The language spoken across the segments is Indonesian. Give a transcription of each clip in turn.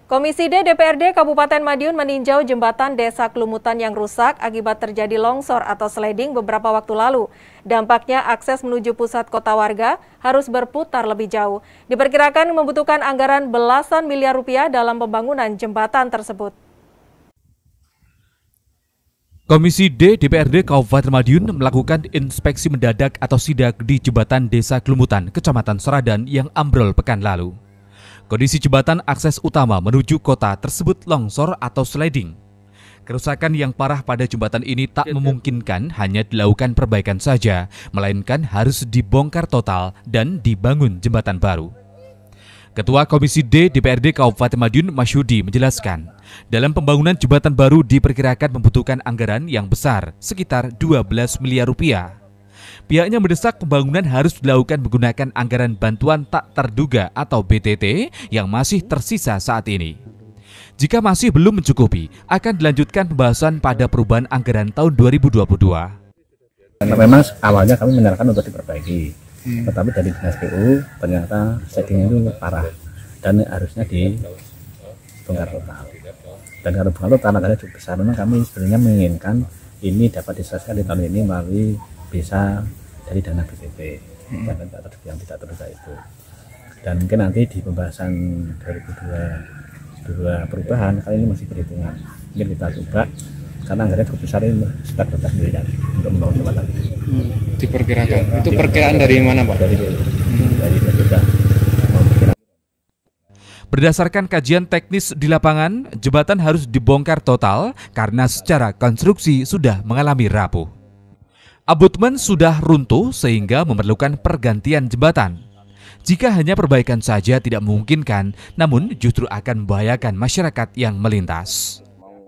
Komisi D DPRD Kabupaten Madiun meninjau jembatan Desa Kelumutan yang rusak akibat terjadi longsor atau sliding beberapa waktu lalu. Dampaknya akses menuju pusat kota warga harus berputar lebih jauh. Diperkirakan membutuhkan anggaran belasan miliar rupiah dalam pembangunan jembatan tersebut. Komisi D DPRD Kabupaten Madiun melakukan inspeksi mendadak atau sidak di jembatan Desa Kelumutan, Kecamatan Seradan yang ambrol pekan lalu. Kondisi jembatan akses utama menuju kota tersebut longsor atau sliding. Kerusakan yang parah pada jembatan ini tak memungkinkan hanya dilakukan perbaikan saja, melainkan harus dibongkar total dan dibangun jembatan baru. Ketua Komisi D DPRD Kabupaten Madiun Masyudi menjelaskan, dalam pembangunan jembatan baru diperkirakan membutuhkan anggaran yang besar, sekitar 12 miliar rupiah. Pihaknya mendesak pembangunan harus dilakukan menggunakan anggaran bantuan tak terduga atau BTT yang masih tersisa saat ini. Jika masih belum mencukupi, akan dilanjutkan pembahasan pada perubahan anggaran tahun 2022. Memang awalnya kami menyarankan untuk diperbaiki, tetapi dari dinas PU ternyata settingnya itu parah dan harusnya dibongkar total. Dan kalau bongkar total anggarannya cukup besar, memang kami sebenarnya menginginkan ini dapat diselesaikan di tahun ini melalui bisa dari dana BTT yang tidak terduga itu. Dan mungkin nanti di pembahasan 2022 perubahan kali ini masih perhitungan. Mungkin kita coba karena anggarannya cukup besar ini sekitar 12 miliar untuk membangun jembatan. Diperkirakan. Itu perkiraan dari mana, Pak? Dari BTT. Berdasarkan kajian teknis di lapangan, jembatan harus dibongkar total karena secara konstruksi sudah mengalami rapuh. Abutmen sudah runtuh sehingga memerlukan pergantian jembatan. Jika hanya perbaikan saja tidak memungkinkan, namun justru akan membahayakan masyarakat yang melintas.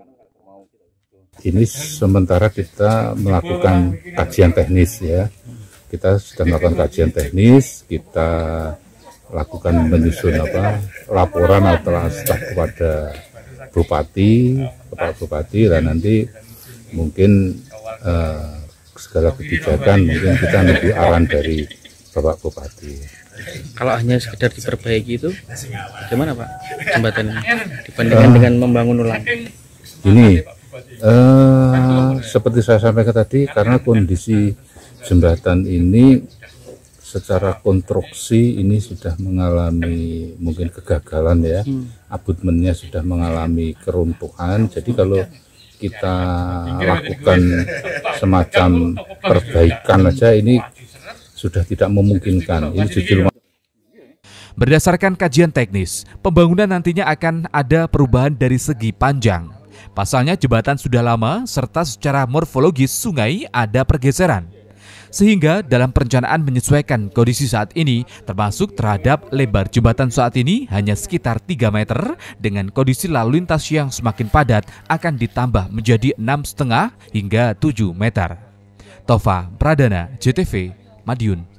Ini sementara kita melakukan kajian teknis ya. Kita sudah melakukan kajian teknis, kita lakukan menyusun laporan atau staf kepada Bupati, Kepala Bupati, dan nanti mungkin segala kebijakan mungkin kita nunggu arahan dari Bapak Bupati. Kalau hanya sekedar diperbaiki itu gimana, Pak, jembatan ini dibandingkan dengan membangun ulang? Ini seperti saya sampaikan tadi, karena kondisi jembatan ini secara konstruksi ini sudah mengalami mungkin kegagalan ya, abutmennya sudah mengalami keruntuhan. Jadi kalau kita lakukan semacam perbaikan aja ini sudah tidak memungkinkan. Ini jujur. Berdasarkan kajian teknis, pembangunan nantinya akan ada perubahan dari segi panjang. Pasalnya jembatan sudah lama serta secara morfologis sungai ada pergeseran. Sehingga dalam perencanaan menyesuaikan kondisi saat ini, termasuk terhadap lebar jembatan saat ini hanya sekitar 3 meter, dengan kondisi lalu lintas yang semakin padat akan ditambah menjadi 6,5 hingga 7 meter. Tova Pradana, JTV, Madiun.